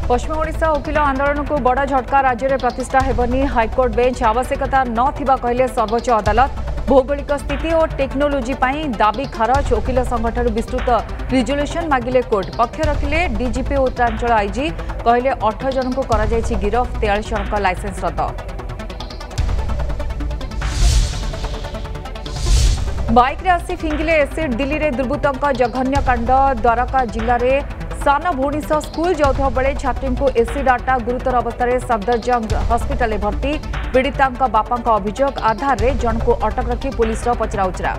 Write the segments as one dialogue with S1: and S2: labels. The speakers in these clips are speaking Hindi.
S1: पश्चिम ओडिशा वकिल आंदोलन को बड़ झटका राज्य में प्रतिष्ठा हेबनी हाईकोर्ट बेंच आवश्यकता नथिबा कहले सर्वोच्च अदालत। भौगोलिक स्थिति और टेक्नोलोजी पर दाबी खारज। वकिल संघ विस्तृत रिजोल्यूशन मागिले कोर्ट। पक्ष रखिले डीजीपी उत्तरांचल आईजी कहले 18 जन को गिरफ 43 जन लाइसेंस रद्द। बाइक रे आसी फिंगिले एसिड दिल्ली रे दुर्बृत्तों जघन्य कांड। द्वारका जिले में साना भौणी सह स्कूल जाऊा बेले छात्री को एसिड आटा गुरुतर अवस्था सफदरजंग हस्पिटाल भर्ती। पीड़िता बापा अभियोग आधार रे जन को अटक रखी पुलिस पचराउचरा।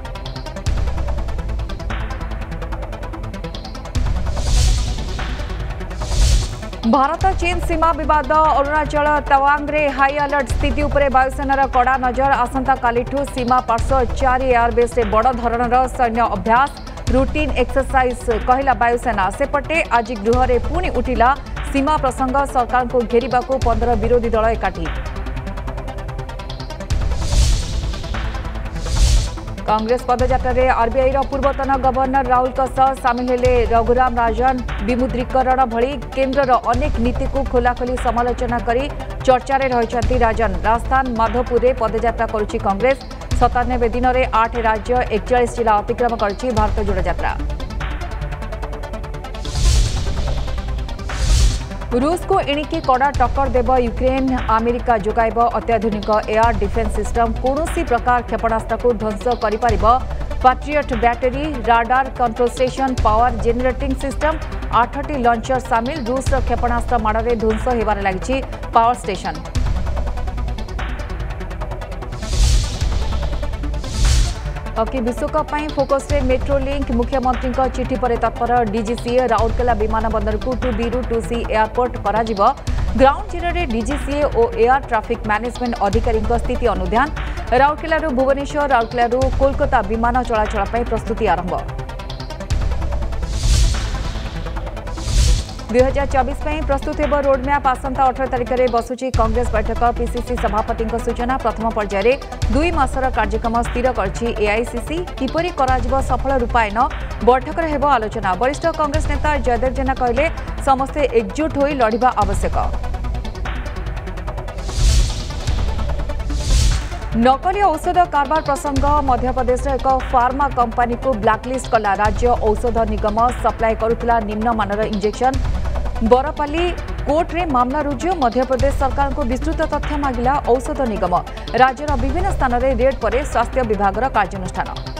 S1: भारत चीन सीमा विवाद। अरुणाचल तवांग रे हाई अलर्ट स्थिति उपरे वायुसेनार कड़ा नजर। आसंता कालिठू सीमा पार्श्व 4 एयरबेस रे बड़ धरणर सैन्य अभ्यास रूटीन एक्सरसाइज कहला वायुसेना। सेपटे आज गृह में पुणी उठिला सीमा प्रसंग। सरकार को घेरिबा को 15 विरोधी दल एकाठी। कांग्रेस पदयात्रा रे आरबीआई पूर्वतन गवर्नर राहुल सामिल हेले रघुराम राजन। विमुद्रीकरण भली केन्द्रर अनेक नीति को खोलाखोली समालोचना करी चर्चारे रहिछंती राजन। राजस्थान माधोपुर में पदयात्रा करुछि कांग्रेस। 97 दिन में 8 राज्य 41 जिला अतिक्रम करुछि भारत जोड़ यात्रा। रूस को एणिकी कड़ा टक्कर देव यूक्रेन। अमेरिका जोगाइब अत्याधुनिक एयर डिफेन्स सिस्टम। कौनसी प्रकार क्षेपणास्त्र को ध्वंस करिपारिब Patriot battery radar control station power generating system 8टी लॉन्चर सामिल। रूस क्षेपणास्त्र माड़े ध्वंस होबार लगी पावर स्टेशन। हॉकी विश्वकप फोकस रे मेट्रो लिंक। मुख्यमंत्री चिठी पर तत्पर डीजीसीए। राउरकेला विमानबंदर को 2B ରୁ 2C एयरपोर्ट कराजिबो। ग्राउंड जीरो रे डीजीसीए और एयर ट्रैफिक मैनेजमेंट अधिकारी स्थिति अनुध्यान। राउरकेला भुवनेश्वर राउरकेला कोलकाता विमान चलाचल प्रस्तुति आरंभ। 2024 प्रस्तुत हेब रोडमैप। आसंता 18 तारिख में बसुची कांग्रेस बैठक। पीसीसी सभापति सूचना। प्रथम पर्यायर 2 मासर कार्यक्रम स्थिर करछि एआईसीसी। किपरि कराजिबो सफल रूपायन बैठक में हेब आलोचना। वरिष्ठ कांग्रेस नेता जयदेव जेना कहले समस्ते एकजुट होई लड़िबा आवश्यक। नकली औषध कारबार प्रसंग। मध्यप्रदेश एक फार्मा कंपनी को ब्लैकलिस्ट कला राज्य औषध निगम। सप्लाई करुथिला निम्नमानर इंजेक्शन। बरपाली कोर्ट रे मामला रुजु। मध्यप्रदेश सरकार को विस्तृत तथ्य मागिला औषध निगम। राज्यर विभिन्न स्थान में रेड पर स्वास्थ्य विभाग कार्यानुष्ठान।